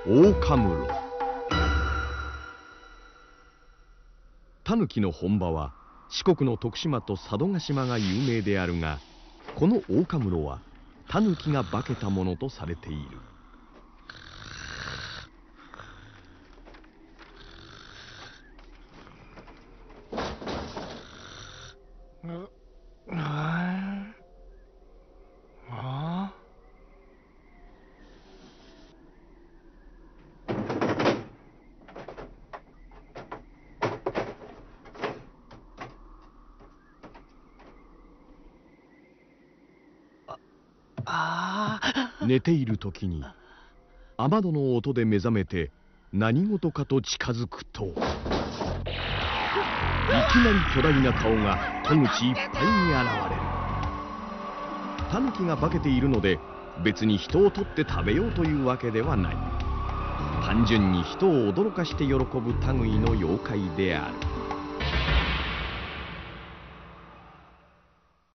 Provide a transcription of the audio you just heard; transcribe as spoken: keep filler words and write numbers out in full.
大カムロ。タヌキの本場は四国の徳島と佐渡島が有名であるが、この大カムロはタヌキが化けたものとされている。寝ている時に雨戸の音で目覚めて何事かと近づくと、いきなり巨大な顔が戸口いっぱいに現れる。タヌキが化けているので別に人を取って食べようというわけではない。単純に人を驚かして喜ぶ類の妖怪である。